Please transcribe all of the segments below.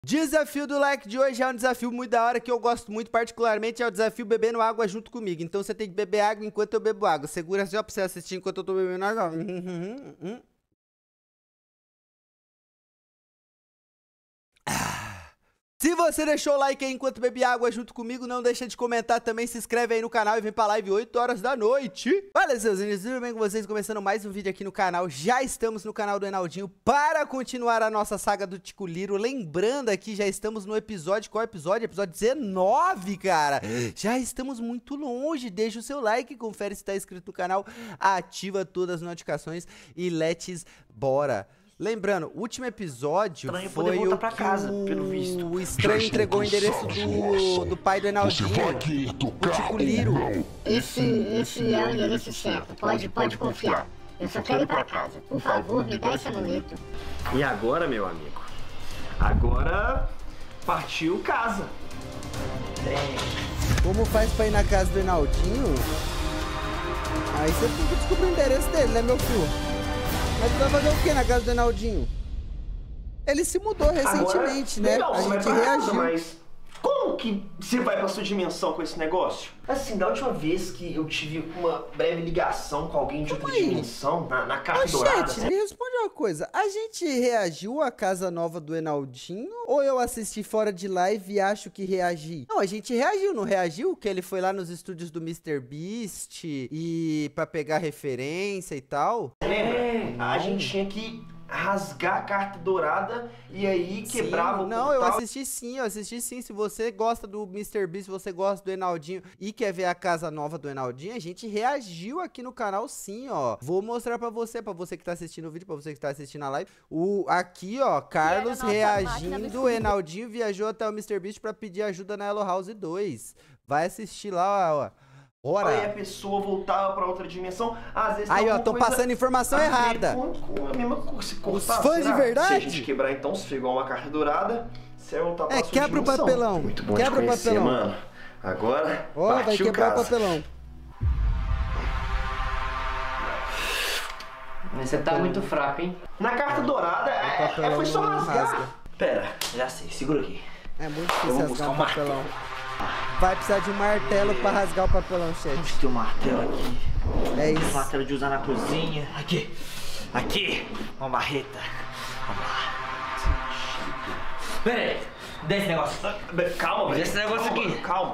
Desafio do like de hoje é um desafio muito da hora que eu gosto muito, particularmente é o desafio bebendo água junto comigo. Então você tem que beber água enquanto eu bebo água. Segura assim ó pra você assistir enquanto eu tô bebendo água. Se você deixou o like aí enquanto bebe água junto comigo, não deixa de comentar também, se inscreve aí no canal e vem pra live 8 horas da noite. Fala, seus índios, tudo bem com vocês? Começando mais um vídeo aqui no canal. Já estamos no canal do Enaldinho para continuar a nossa saga do Tico Liro. Lembrando aqui, já estamos no episódio, qual episódio? Episódio 19, cara. Já estamos muito longe, deixa o seu like, confere se tá inscrito no canal, ativa todas as notificações e let's bora. Lembrando, o último episódio foi o pra casa, pelo visto. O estranho entregou o endereço do pai do Enaldinho, o Tico Liro. Esse é o endereço certo, pode confiar. Eu só quero ir pra casa. Por favor, me dá esse amuleto. E agora, meu amigo? Agora partiu casa. Como faz pra ir na casa do Enaldinho? Aí você tem que descobrir o endereço dele, né, meu filho? Mas tu vai fazer o que na casa do Enaldinho? Ele se mudou recentemente, né? Legal, a gente reagiu. Mas como que você vai pra sua dimensão com esse negócio? Assim, da última vez que eu tive uma breve ligação com alguém de outra dimensão, na Carta Dourada... Chat, me responde uma coisa. A gente reagiu à casa nova do Enaldinho? Ou eu assisti fora de live e acho que reagi? Não, a gente reagiu, não reagiu? Que ele foi lá nos estúdios do MrBeast e pra pegar referência e tal? Lembra? A gente tinha que rasgar a Carta Dourada e aí quebrava o Não, portal. eu assisti sim. Se você gosta do MrBeast, se você gosta do Enaldinho e quer ver a casa nova do Enaldinho, a gente reagiu aqui no canal sim, ó. Vou mostrar pra você que tá assistindo o vídeo, pra você que tá assistindo a live. Aqui, ó, Carlos reagindo, o Enaldinho viajou até o MrBeast pra pedir ajuda na Hello House 2. Vai assistir lá, ó. Ora. Aí a pessoa voltava pra outra dimensão, às vezes... Aí, ó, tô passando informação errada. Com a mesma coisa. Os fãs de verdade? Se a gente quebrar, então, se for igual uma Carta Dourada, você vai voltar pra sua quebra dimensão. o papelão. Muito bom Quebra te conhecer, o papelão. mano. Agora, Ó, vai quebrar o papelão. Mas você tá muito fraco, hein? Na Carta Dourada, foi só rasgar. Pera, já sei, segura aqui. É muito Eu vou difícil buscar rasgar um um papelão. Vai precisar de um martelo pra rasgar o papelão, chat. Onde tem um martelo aqui? É Um isso. martelo de usar na cozinha. Aqui, uma marreta. Vamos lá. Pera aí, dá esse negócio. Calma, velho. Esse negócio aqui. Calma.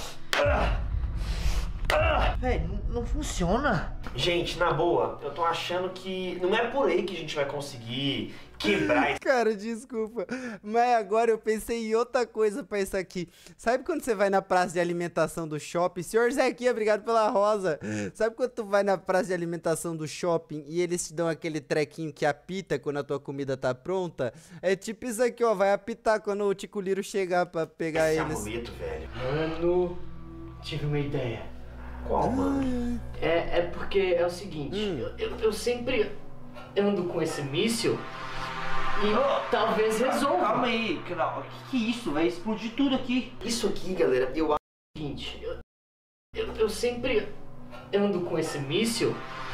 Véi, não funciona. Gente, na boa, eu tô achando que não é por aí que a gente vai conseguir quebrar esse... Cara, desculpa, mas agora eu pensei em outra coisa pra isso aqui. Sabe quando você vai na praça de alimentação do shopping? Senhor Zequinha, obrigado pela rosa. Sabe quando tu vai na praça de alimentação do shopping e eles te dão aquele trequinho que apita quando a tua comida tá pronta? É tipo isso aqui, ó, vai apitar quando o Tico Liro chegar pra pegar Esse eles. amuleto, velho. Mano, tive uma ideia. Qual, mano? É porque é o seguinte, eu sempre ando com esse míssil e talvez resolva. Calma aí, que é isso? Vai explodir tudo aqui. Isso aqui, galera, eu acho... Seguinte, eu sempre ando com esse míssil.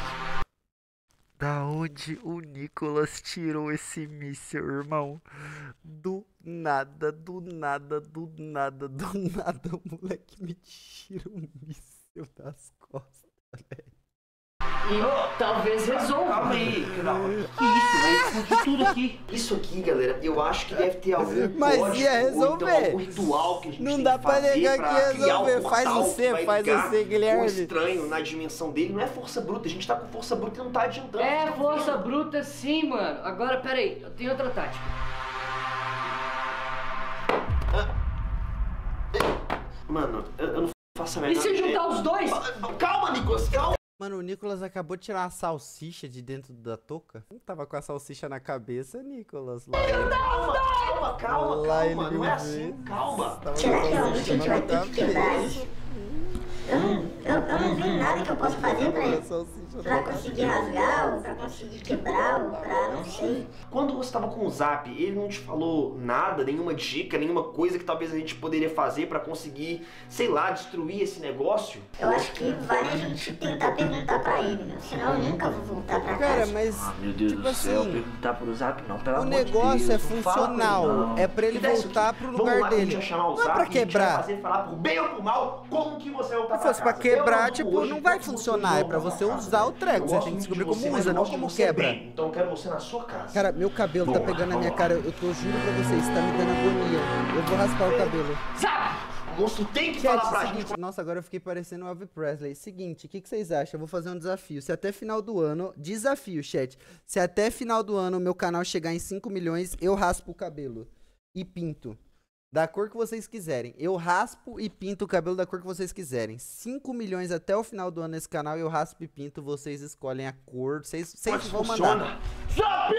Da onde o Nicolas tirou esse míssil, irmão? Do nada, o moleque me tira um míssil das costas, velho. E talvez resolva. Calma aí, que isso? Vai explodir tudo aqui. Isso aqui, galera, eu acho que deve ter algum Mas código, ia ou resolver. então algum ritual que a gente Não tem dá que pra fazer negar pra que criar resolver. um Faz portal você, que vai faz ligar você, Guilherme. o estranho na dimensão dele. Não é força bruta, a gente tá com força bruta e não tá adiantando. É força bruta sim, mano. Agora, peraí, eu tenho outra tática. Mano, eu não faço a menor E se ideia. juntar os dois? Calma, Nicolas, calma. Mano, o Nicolas acabou de tirar uma salsicha de dentro da touca. Não tava com a salsicha na cabeça, Nicolas. Lá Lá ele Calma, me não é vê. assim, calma. Tava Será com que a realmente a salsicha gente na vai ter que quebrar cabeça. isso? Eu não vi nada que eu possa fazer pra Com a ele. salsicha pra conseguir rasgar, ou pra conseguir quebrar, ou pra não sei. Quando você tava com o Zap, ele não te falou nada, nenhuma dica, nenhuma coisa que talvez a gente poderia fazer pra conseguir, sei lá, destruir esse negócio? Eu acho que vale a gente tentar perguntar pra ele, meu. Senão eu nunca vou voltar pra Cara, casa. mas, Ah, meu Deus tipo do céu, assim, perguntar pro Zap não, pelo o amor de negócio Deus, é não fala com ele, funcional. não. É pra ele Me dá isso voltar aqui. pro Vamos lugar lá, que a gente dele. vai chamar o Não é Zap pra e a gente vai quebrar. fazer falar pro bem ou pro mal como que você vai voltar Se fosse pra casa. quebrar, Eu tipo, hoje não vai quero que funcionar. É pra volte você pra casa. usar o Eu treco. Você gosto tem que muito descobrir de como você, mas usa, eu não gosto de como você quebra. bem. Então eu quero você na sua casa. Cara, meu cabelo tá Boa, pegando na minha vamos cara. lá. Eu tô juro pra vocês, tá me dando agonia. Eu vou raspar o cabelo. Zap! O monstro tem que Chat, falar pra seguinte, gente. nossa, agora eu fiquei parecendo o Elvis Presley. Seguinte, o que vocês acham? Eu vou fazer um desafio. Se até final do ano, desafio, chat. Se até final do ano o meu canal chegar em 5 milhões, eu raspo o cabelo e pinto. Da cor que vocês quiserem. Eu raspo e pinto o cabelo da cor que vocês quiserem. 5 milhões até o final do ano nesse canal, eu raspo e pinto. Vocês escolhem a cor. Vocês vão mandar. Zap!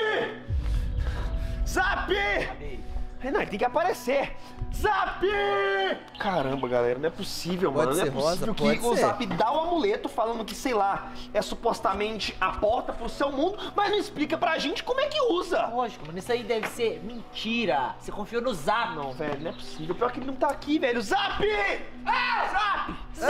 Zap! Renan, tem que aparecer! Zap! Caramba, galera, não é possível, Pode mano. Não é ser rosa? possível Pode que o ser. Zap dá o amuleto falando que, sei lá, é supostamente a porta pro seu mundo, mas não explica pra gente como é que usa. Lógico, mano, isso aí deve ser mentira. Você confiou no Zap, Não, velho, não é possível. Pior que ele não tá aqui, velho. Zap! Ah, Zap!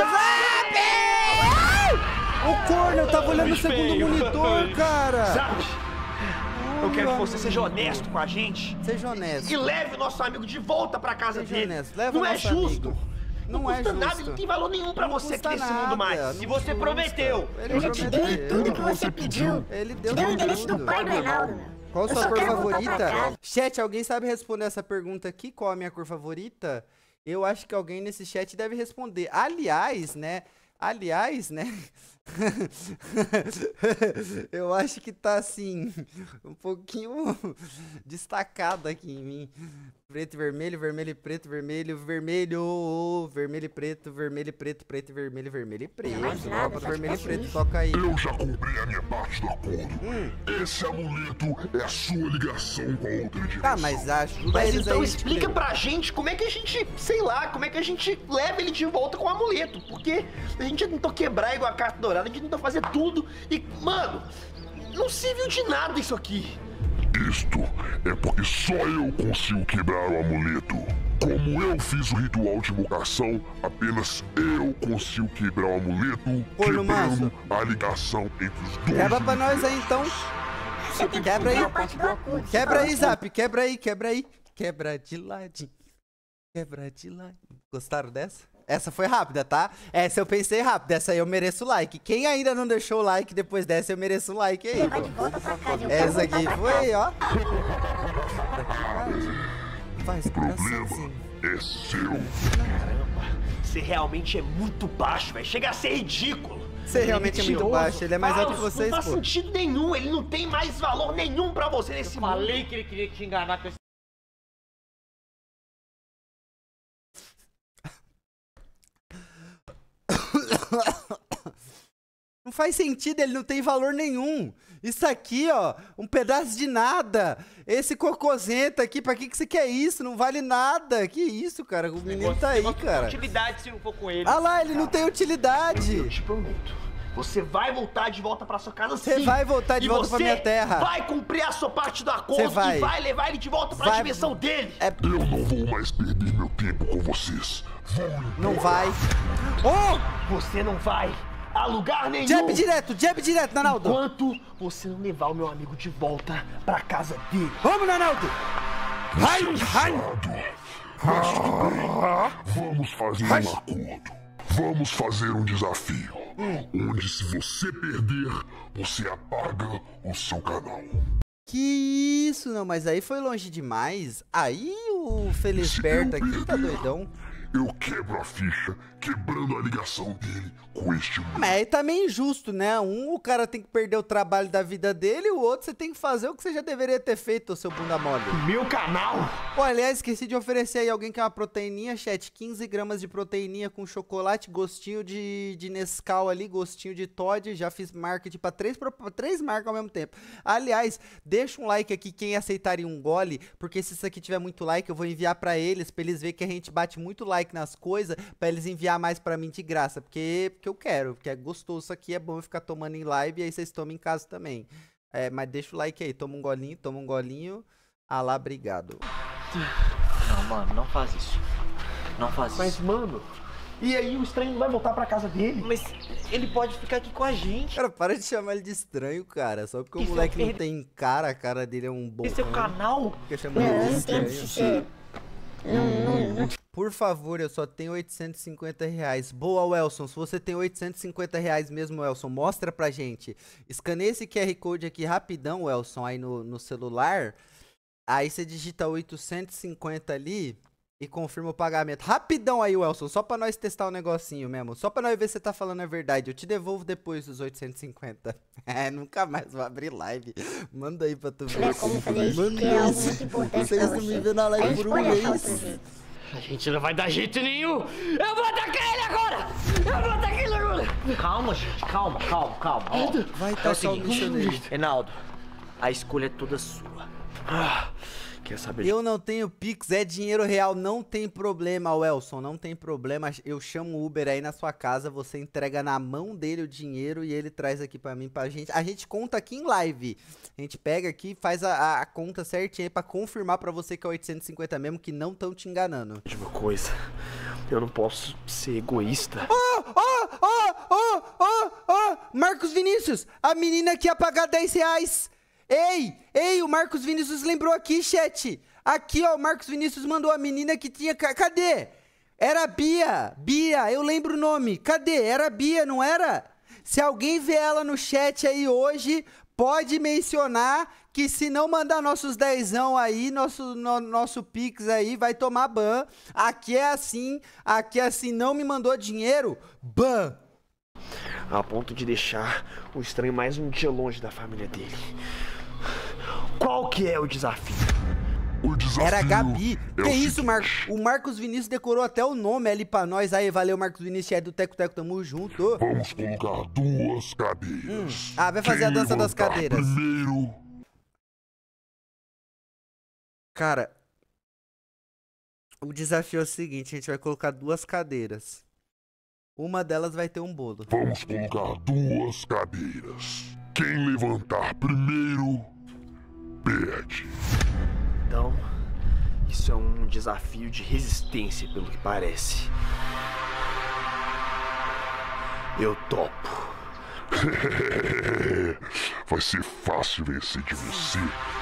O corno, eu tava olhando o segundo feio. monitor, cara. Zap! Eu quero que você seja honesto com a gente Seja honesto. e leve o nosso amigo de volta pra casa Seja dele. honesto, leva não o é nosso justo. amigo. Não Não é custa nada, justo. não tem valor nenhum pra Não você custa aqui nesse nada, mundo mais. não E você custa. prometeu. Ele Eu já te dei tudo que você pediu. Ele Te deu dei o endereço tudo. do pai do Reinaldo, meu. Qual a Eu sua só cor quero voltar pra favorita? casa. Chat, alguém sabe responder essa pergunta aqui? Qual a minha cor favorita? Eu acho que alguém nesse chat deve responder. Aliás, né? Eu acho que tá assim, um pouquinho destacado aqui em mim. Preto e vermelho, vermelho e preto, vermelho, vermelho, vermelho e preto, vermelho e preto, preto e vermelho, vermelho e preto. mais nada, Toca só vermelho e faço preto, isso. toca aí. Eu já cumpri a minha parte do acordo. Esse amuleto é a sua ligação com a outra dimensão. Tá, mas ajuda Mas eles então aí. explica pra gente como é que a gente, sei lá, como é que a gente leva ele de volta com o amuleto. Porque a gente já tentou quebrar igual a carta dourada, a gente tentou fazer tudo e, mano, não serviu de nada isso aqui. Isto é porque só eu consigo quebrar o amuleto. Como eu fiz o ritual de invocação, apenas eu consigo quebrar o amuleto, Corno quebrando a ligação entre os dois. Quebra pra nós aí então. Você tem que Quebra aí. cumprir a parte do acordo. Quebra Você aí, falou Zap, quebra aí, quebra aí. Quebra de ladinho. Quebra de ladinho. Gostaram dessa? Essa foi rápida, tá? Essa eu pensei rápido, essa aí eu mereço like. Quem ainda não deixou o like depois dessa, eu mereço um like aí. Vai de volta pra casa. Eu quero Essa voltar aqui pra foi, casa. ó. Faz coraçãozinho. É seu. Você realmente é muito baixo, velho. Chega a ser ridículo. Você realmente é muito Mentiroso, baixo, ele é mais alto que falso, vocês, Não faz pô. sentido nenhum, ele não tem mais valor nenhum pra você nesse mundo. Falei que ele queria te enganar com esse. Não faz sentido, ele não tem valor nenhum. Isso aqui, ó, um pedaço de nada. Esse cocôzento aqui, pra que você quer isso? Não vale nada. Que isso, cara? O menino tá aí, cara. Utilidade se não for com ele. Ah lá, ele não tem Eu utilidade. te prometo. Você vai voltar de volta pra sua casa Você sim. vai voltar de E volta pra você minha terra. vai cumprir a sua parte do acordo Você vai. e vai levar ele de volta pra Vai. dimensão dele. Eu não vou mais perder meu tempo com vocês. Vão embora. Não vai. Oh! Você não vai a lugar nenhum. Jab direto, Nanaldo. Enquanto você não levar o meu amigo de volta pra casa dele. Vamos, Nanaldo. Vai. Mas tudo bem. Vamos fazer um acordo. Vamos fazer um desafio. Onde se você perder, você apaga o seu canal. Que isso, não, mas aí foi longe demais. Aí o Felisberto aqui tá doidão. Eu quebro a ficha, quebrando a ligação dele com este mundo. Mas aí tá meio injusto, né? O cara tem que perder o trabalho da vida dele, e o outro você tem que fazer o que você já deveria ter feito, seu bunda mole. Meu canal. Pô, aliás, esqueci de oferecer aí alguém que é uma proteininha, chat. 15 gramas de proteininha com chocolate, gostinho de Nescau ali, gostinho de Toddy. Já fiz marketing pra três marcas ao mesmo tempo. Aliás, deixa um like aqui quem aceitaria um gole, porque se isso aqui tiver muito like, eu vou enviar pra eles verem que a gente bate muito like like nas coisas pra eles enviar mais pra mim de graça. Porque eu quero, porque é gostoso isso aqui, é bom eu ficar tomando em live e aí vocês tomam em casa também. Mas deixa o like aí, toma um golinho. Ah lá, obrigado. Não, mano, não faz isso. Não faz isso. Mas, mano, e aí o estranho não vai voltar pra casa dele? Mas ele pode ficar aqui com a gente. Cara, para de chamar ele de estranho, cara. Só porque o moleque não tem cara, a cara dele é um bom. Esse é o canal? Fica chamando ele de Não tem estranho. que ser. Não. Por favor, eu só tenho 850 reais. Boa, Welson. Se você tem 850 reais mesmo, Welson, mostra pra gente. Escaneia esse QR Code aqui rapidão, Welson, aí no celular. Aí você digita 850 ali e confirma o pagamento. Rapidão aí, Welson, só pra nós testar o negocinho mesmo. Só pra nós ver se você tá falando a verdade. Eu te devolvo depois dos 850. Nunca mais vou abrir live. Manda aí pra tu ver. Não é como fazer isso, Manda porque é algo isso. muito importante Vocês pra não me você. vêem na A live gente por um pode achar outro mês. jeito. A gente não vai dar jeito nenhum! Eu vou atacar ele agora! Eu vou atacar ele agora! Calma, gente, calma. Ó, Vai é o tacar o bicho seguinte, nele. Reinaldo, a escolha é toda sua. Quer saber de... Eu não tenho Pix, é dinheiro real, não tem problema, Welson, não tem problema. Eu chamo o Uber aí na sua casa, você entrega na mão dele o dinheiro e ele traz aqui pra mim, pra gente. A gente conta aqui em live. A gente pega aqui e faz a conta certinha aí pra confirmar pra você que é 850 mesmo, que não tão te enganando. uma coisa. Eu não posso ser egoísta. Marcos Vinícius, a menina que ia pagar 10 reais. Ei, o Marcos Vinícius lembrou aqui, chat. Aqui, ó, o Marcos Vinícius mandou a menina que tinha... Cadê? Era a Bia, eu lembro o nome. Cadê? Era a Bia, não era? Se alguém vê ela no chat aí hoje, pode mencionar que se não mandar nossos dezão aí, nosso Pix aí, vai tomar ban. Aqui é assim, não me mandou dinheiro, ban. A ponto de deixar o estranho mais um dia longe da família dele. Qual que é o desafio? O desafio Era a Gabi. é Que o isso, seguinte. Marcos? O Marcos Vinícius decorou até o nome ali pra nós. Aí, valeu, Marcos Vinícius, é do Teco Teco, tamo junto. Vamos colocar 2 cadeiras. Vai fazer a dança das levantar cadeiras. Primeiro, Cara, o desafio é o seguinte, a gente vai colocar 2 cadeiras. Uma delas vai ter um bolo. vamos colocar 2 cadeiras. Quem levantar primeiro, perde. Então, isso é um desafio de resistência, pelo que parece. Eu topo. Vai ser fácil vencer de você.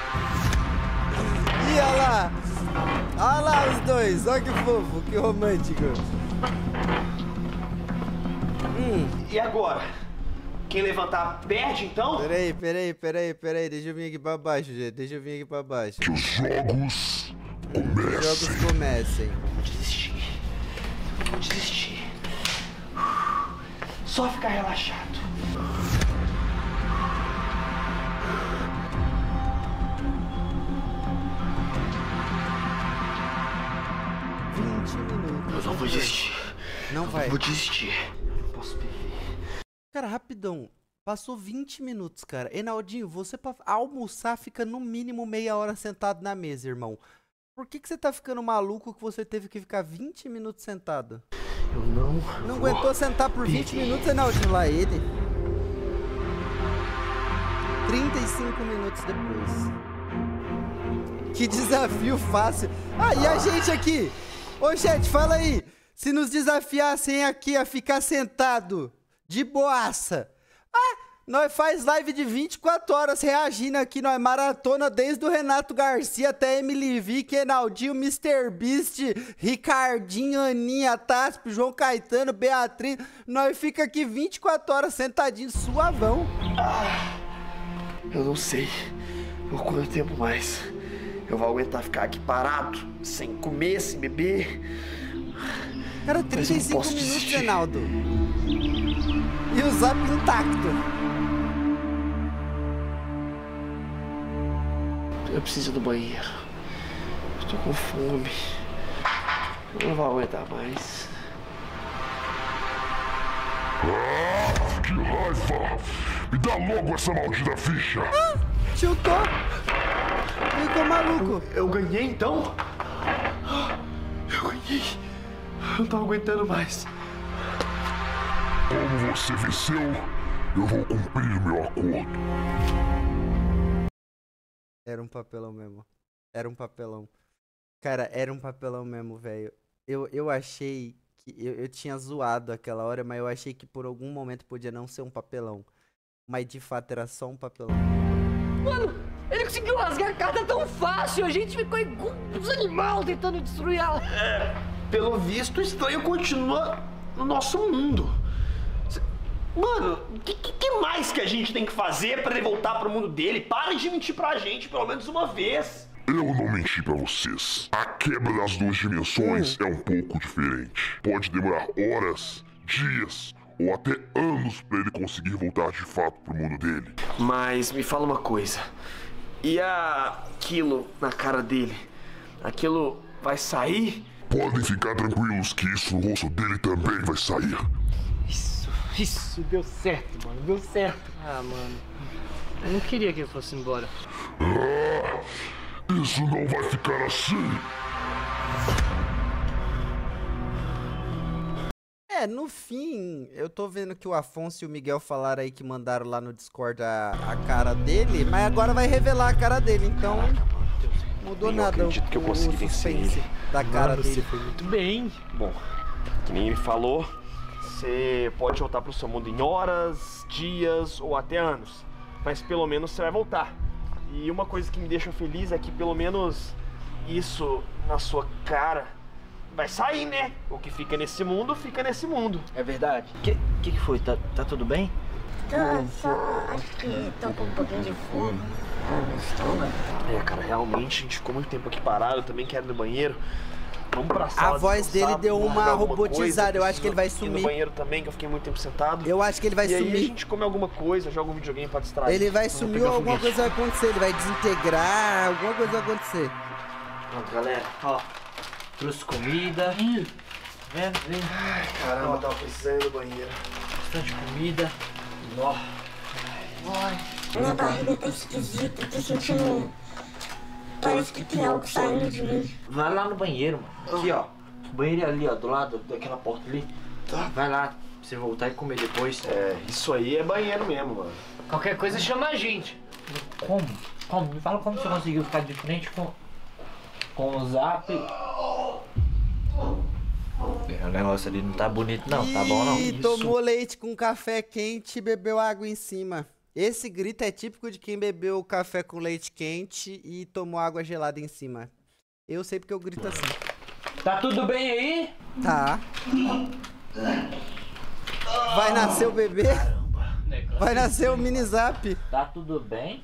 Ih, olha lá! Olha lá os dois, olha que fofo, que romântico. E agora? Quem levantar perde, então? Peraí, deixa eu vir aqui pra baixo, gente, Que os jogos Os jogos comecem. Vou desistir. Só ficar relaxado. Eu não vou desistir. Não vai. Vou desistir. Não posso perder. Cara, rapidão. Passou 20 minutos, cara. Enaldinho, você pra almoçar fica no mínimo meia hora sentado na mesa, irmão. Por que você tá ficando maluco que você teve que ficar 20 minutos sentado? Eu não. Não aguentou sentar por 20 minutos, Enaldinho? Lá ele. 35 minutos depois. Que desafio fácil. Ah, e a gente aqui? Ô, chat, fala aí. Se nos desafiassem aqui a ficar sentado de boaça. Nós faz live de 24 horas reagindo aqui, nós maratona desde o Renato Garcia até Emily Vick, Enaldinho, Mr. Beast, Ricardinho, Aninha, Tasp, João Caetano, Beatriz. Nós fica aqui 24 horas sentadinho, suavão. Eu não sei por quanto tempo mais eu vou aguentar ficar aqui parado, sem comer, sem beber. Cara, Mas eu não 35 posso minutos, desistir. Reinaldo. E o zap intacto. Eu preciso do banheiro. Eu tô com fome. Eu não vou aguentar mais. Ah, que raiva! Me dá logo essa maldita ficha! Chutou. Ficou maluco. Eu ganhei então? Eu ganhei. Eu não tô aguentando mais. Como você venceu, eu vou cumprir meu acordo. Era um papelão mesmo. Era um papelão. Cara, era um papelão mesmo, velho. Eu achei que... Eu tinha zoado aquela hora, mas eu achei que por algum momento podia não ser um papelão. Mas de fato era só um papelão. Mano, ele conseguiu rasgar a carta tão fácil. A gente ficou igual uns animais tentando destruir ela. Pelo visto, o estranho continua no nosso mundo. Mano, o que mais que a gente tem que fazer pra ele voltar pro mundo dele? Para de mentir pra gente pelo menos uma vez. Eu não menti pra vocês. A quebra das duas dimensões é um pouco diferente. Pode demorar horas, dias ou até anos pra ele conseguir voltar de fato pro mundo dele. Mas me fala uma coisa. E aquilo na cara dele? Aquilo vai sair? Podem ficar tranquilos que isso no rosto dele também vai sair. Isso, deu certo, mano. Deu certo. Ah, mano. Eu não queria que ele fosse embora. Isso não vai ficar assim. No fim, eu tô vendo que o Afonso e o Miguel falaram aí que mandaram lá no Discord a cara dele, mas agora vai revelar a cara dele, então mudou nada. Eu acredito que eu consegui vencer ele. Da cara dele. Você foi muito bem. Bom, que nem ele falou, você pode voltar pro seu mundo em horas, dias ou até anos, mas pelo menos você vai voltar. E uma coisa que me deixa feliz é que pelo menos isso na sua cara vai sair, né? O que fica nesse mundo, fica nesse mundo. É verdade. Que foi? Tá tudo bem? Só acho que tô com um pouquinho de fome no estômago. Cara, realmente a gente ficou muito tempo aqui parado, eu também quero ir no banheiro. Vamos pra sala. A voz dele descansar, deu vamos uma jogar alguma robotizada, coisa, eu acho que ele vai preciso ir sumir. no banheiro também, que eu fiquei muito tempo sentado. Eu acho que ele vai E aí a sumir. gente come alguma coisa, joga um videogame pra distrair. Ele vai Vamos sumir pegar ou alguma foguete. coisa vai acontecer, ele vai desintegrar, alguma coisa vai acontecer. Pronto, galera. Ó, trouxe comida. Vem. Caramba, tava precisando ir no banheiro. Bastante comida. Ó. Minha barriga tá esquisita, tô sentindo... Parece que tem algo saindo de mim. Vai lá no banheiro, mano. Aqui, ó. O banheiro é ali, ó, do lado daquela porta ali. Tá. Vai lá, pra você voltar e comer depois. Isso aí é banheiro mesmo, mano. Qualquer coisa chama a gente. Como? Me fala como você conseguiu ficar de frente com o Zap. O negócio ali não tá bonito não, tá bom não. E tomou leite com café quente e bebeu água em cima. Esse grito é típico de quem bebeu café com leite quente e tomou água gelada em cima. Eu sei porque eu grito assim. Tá tudo bem aí? Tá. Vai nascer o bebê? Vai nascer o mini Zap. Tá tudo bem?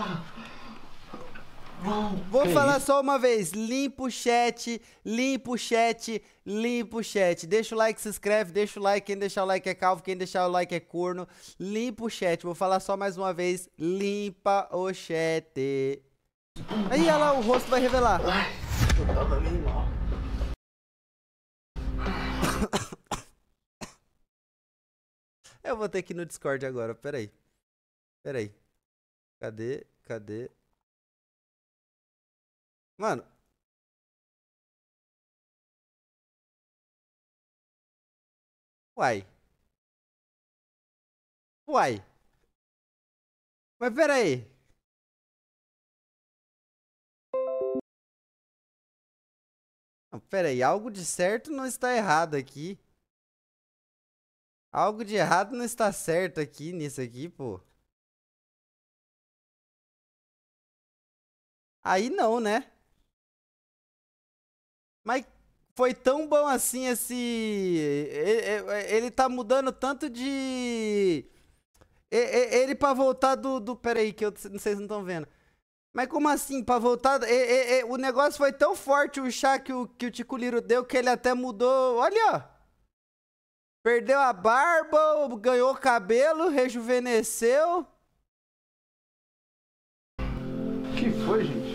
Vou falar só uma vez. Limpa o chat, limpa o chat, limpa o chat. Deixa o like, se inscreve, deixa o like. Quem deixar o like é calvo, quem deixar o like é corno. Limpa o chat. Vou falar só mais uma vez. Limpa o chat. Aí, olha lá, o rosto vai revelar. Eu tava meio mal. Eu vou ter que ir no Discord agora, peraí. Cadê? Mano. Uai. Mas peraí. Não, peraí, algo de certo não está errado aqui. Algo de errado não está certo aqui, nisso aqui, pô. Aí não, né? Mas foi tão bom assim esse... Ele tá mudando tanto de... Ele pra voltar do... Pera aí, que eu não sei se vocês não estão vendo. Mas como assim, pra voltar... O negócio foi tão forte, o chá que o Tico Liro deu, que ele até mudou... Olha, ó. Perdeu a barba, ganhou cabelo, rejuvenesceu. O que foi, gente?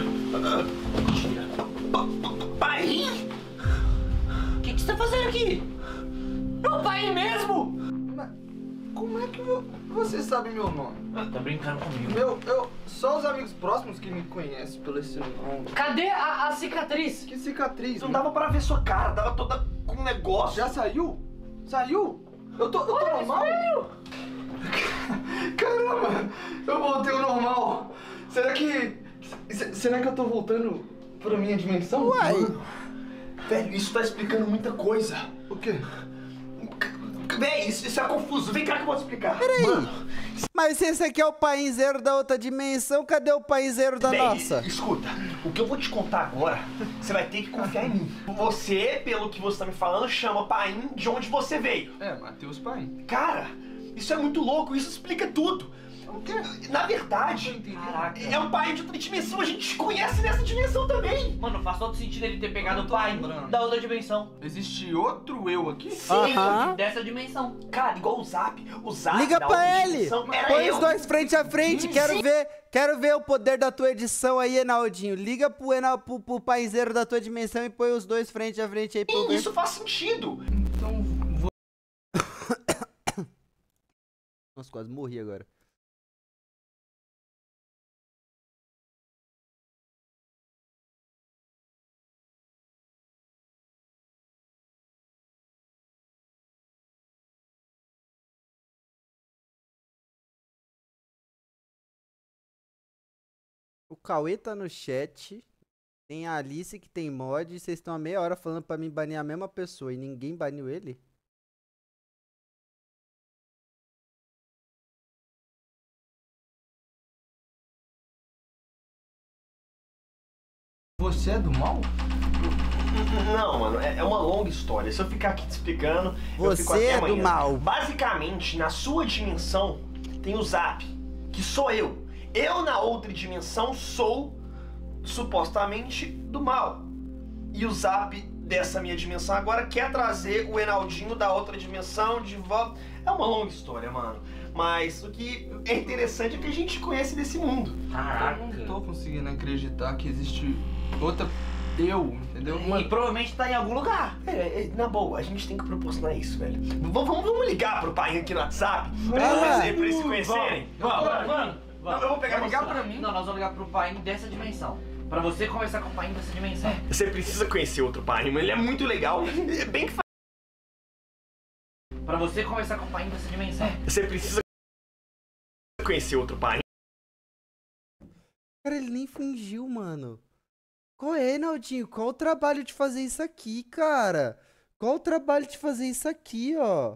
Pai! O que você tá fazendo aqui? Meu pai mesmo? Como é que você sabe meu nome? Tá brincando comigo. Só os amigos próximos que me conhecem pelo esse nome. Cadê a cicatriz? Que cicatriz? Não dava pra ver sua cara, tava toda com um negócio. Já saiu? Saiu? Eu tô normal? Caramba, eu voltei ao normal. Será que eu tô voltando pra minha dimensão? Uai. Velho, isso tá explicando muita coisa. O quê? Véi, isso é confuso. Vem cá que eu vou te explicar. Peraí. Mano, Mas se esse aqui é o painzeiro da outra dimensão, cadê o painzeiro da véi, nossa? escuta, o que eu vou te contar agora, você vai ter que confiar em mim. Você, pelo que você tá me falando, chama Paim de onde você veio. É, Matheus Paim. Cara, isso é muito louco, isso explica tudo. Na verdade, Caraca. é um pai de outra dimensão, a gente te conhece nessa dimensão também. Mano, faz todo sentido ele ter pegado o pai da outra dimensão. Existe outro eu aqui? Sim, Aham. Dessa dimensão. cara, igual o Zap. O Zap Liga da pra outra ele! dimensão era Põe eu. os dois frente a frente, quero ver o poder da tua edição aí, Enaldinho. Liga pro painzeiro da tua dimensão e põe os dois frente a frente aí pra eu Sim, ver. isso faz sentido. Então vou... Nossa, quase morri agora. O Cauê tá no chat. Tem a Alice que tem mod. E vocês estão há meia hora falando pra mim banir a mesma pessoa e ninguém baniu ele? Você é do mal? Não, mano, é uma longa história. Se eu ficar aqui te explicando, eu fico Você até é do amanhã. mal. Basicamente, na sua dimensão, tem o Zap, que sou eu. Eu, na outra dimensão, sou, supostamente, do mal. E o Zap dessa minha dimensão agora quer trazer o Enaldinho da outra dimensão de volta. É uma longa história, mano. Mas o que é interessante é que a gente conhece desse mundo. Caraca. Eu não tô conseguindo acreditar que existe outra eu, entendeu? E provavelmente tá em algum lugar. Na boa, a gente tem que proporcionar isso, velho. Vamos ligar pro pai aqui no WhatsApp Ah, pra eles se conhecerem? Vamos. Eu vou pegar Vai ligar você. pra mim? Não, nós vamos ligar pro pai dessa dimensão. Pra você conversar com o pai dessa dimensão. Você precisa conhecer outro pai, mano. Ele é muito legal. É bem que Pra você conversar com o pai dessa dimensão. você precisa conhecer outro pai. Cara, ele nem fingiu, mano. Qual é, Naldinho? Qual o trabalho de fazer isso aqui, cara? Qual o trabalho de fazer isso aqui, ó?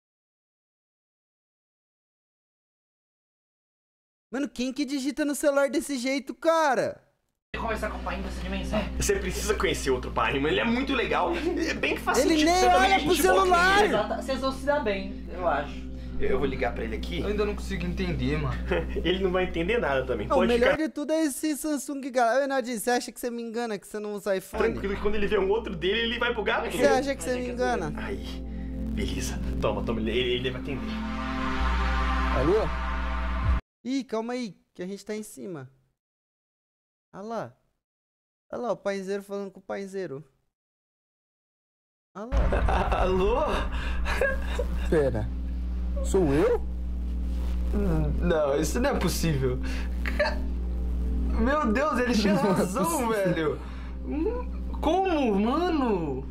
Mano, quem que digita no celular desse jeito, cara? Conversar com o pai dessa dimensão. Você precisa conhecer outro pai, mano. Ele é muito legal. É bem que faz Ele sentido. nem Você também, olha a gente pro celular. bota ele. Vocês vão se dar bem, eu acho. Eu vou ligar pra ele aqui. Eu ainda não consigo entender, mano. Ele não vai entender nada também. Não, o Pode melhor ficar de tudo é esse Samsung Galaxy. Ô, Naldinho, você acha que você me engana que você não usa iPhone? tranquilo que quando ele vê um outro dele, ele vai bugar. Você acha que você me engana? Aí, beleza. Toma, ele deve atender. Alô? Ih, calma aí, que a gente tá em cima. Olha lá. Olha lá, o painzeiro falando com o painzeiro. Olha lá. Alô? Pera, sou eu? Não, isso não é possível. Meu Deus, ele tinha razão, velho. Como, mano?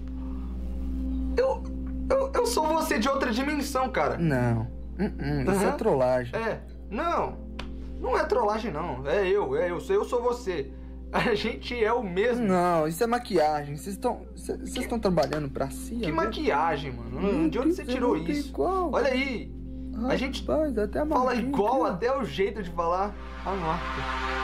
Eu sou você de outra dimensão, cara. Não. Isso é trollagem. É, não é trollagem não. Eu sou você. A gente é o mesmo. Não, isso é maquiagem. Vocês estão trabalhando pra si? Que maquiagem, mano. De onde você tirou isso? Igual. Olha aí. A gente Rapaz, até a fala marquinha igual, aqui, até o jeito de falar a marca.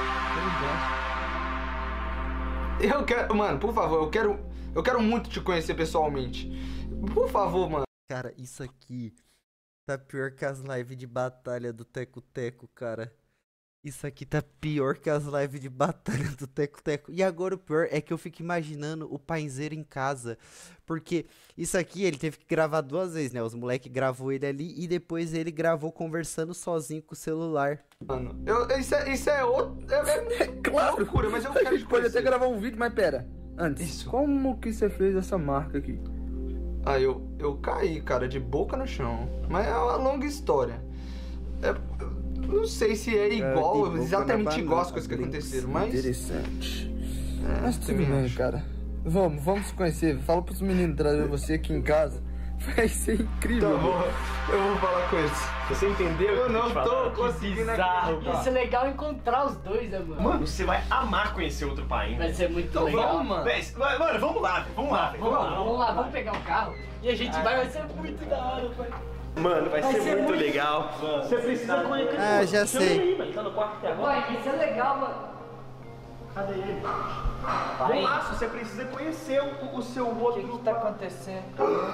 Eu quero, mano, por favor, eu quero muito te conhecer pessoalmente. Por favor, mano. Cara, isso aqui tá pior que as lives de batalha do Teco Teco, cara. Isso aqui tá pior que as lives de batalha do Teco Teco. E agora o pior é que eu fico imaginando o painzeiro em casa. Porque isso aqui ele teve que gravar 2 vezes, né? Os moleques gravou ele ali e depois ele gravou conversando sozinho com o celular. Mano, isso é outro. É Claro, loucura, mas eu a quero gente te pode até conhecer. gravar um vídeo, mas pera. Antes, Isso. como que você fez essa marca aqui? Ah, eu caí, cara, de boca no chão. Mas é uma longa história. Não sei se é igual, exatamente igual as coisas que aconteceram, mas... Interessante. Mas tudo bem, cara. Vamos se conhecer. Fala pros meninos trazer você aqui em casa. Vai ser incrível. Tá bom, eu vou falar com eles. Você entendeu? Eu não tô conseguindo acreditar. Ia ser legal encontrar os dois, né, mano? Mano, você vai amar conhecer outro pai. Vai ser muito legal. Vamos, mano. Mano, vamos lá. Vamos pegar o carro e a gente vai ser muito da hora, pai. Mano, vai ser muito legal. Você precisa conhecer. Ah, já sei. Tá no quarto até agora. Vai ser legal, mano. Cadê ele? Vamos lá, você precisa conhecer o seu outro. O que tá acontecendo?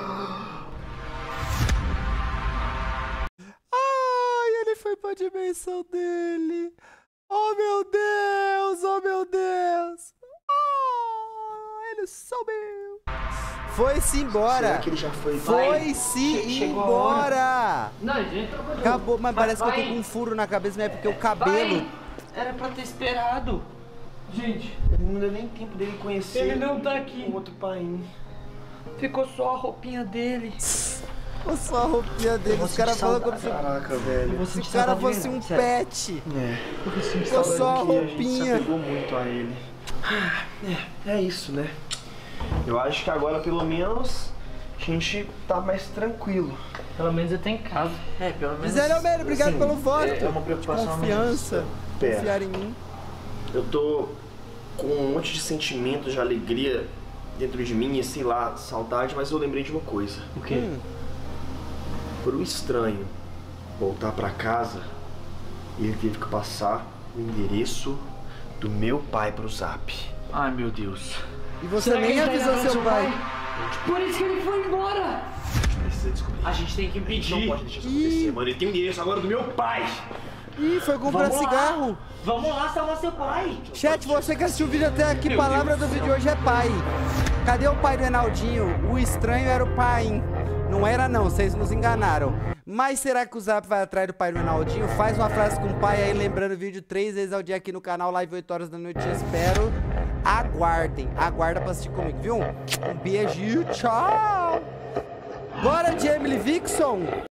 Ai, ele foi pra dimensão dele. Oh, meu Deus, oh, meu Deus. Oh, ele subiu. Foi-se embora. Será que ele já foi? Foi-se embora. Não, a gente trocou. Acabou, mas parece que eu tô com um furo na cabeça, mas é porque o cabelo... Era pra ter esperado. Gente, Não deu nem tempo dele conhecer. ele não tá aqui. O outro pai. Ficou só a roupinha dele. Olha só a roupinha dele. Os caras falam como se Caraca, velho. o cara fosse um pet. Porque se Ficou só a A gente se roupinha. apegou muito a ele. É isso, né? Eu acho que agora, pelo menos, a gente tá mais tranquilo. Pelo menos eu tenho em casa. Pelo menos. Miséria Almeida, obrigado pelo voto. É uma preocupação. Confiança. Pera. Confiar em mim. Eu tô com um monte de sentimentos de alegria dentro de mim e, sei lá, saudade, mas eu lembrei de uma coisa. O quê? Pro estranho voltar pra casa, ele teve que passar o endereço do meu pai pro Zap. Ai, meu Deus. E você nem avisou seu pai. Por isso que ele foi embora. Precisa descobrir. A gente tem que Não impedir. pode deixar isso acontecer, mano. Ele tem o endereço agora do meu pai. Ih, foi comprar Vamos lá. cigarro. Vamos lá salvar seu pai. Chat, você que assistiu o vídeo até aqui, palavra do vídeo hoje é pai. Cadê o pai do Enaldinho? O estranho era o pai. Não era não, vocês nos enganaram. Mas será que o Zap vai atrás do pai do Enaldinho? Faz uma frase com o pai aí, lembrando o vídeo 3 vezes ao dia aqui no canal, live 8 horas da noite, eu espero. Aguardem, aguarda pra assistir comigo, viu? Um beijo, tchau! Bora de Emily Vixon!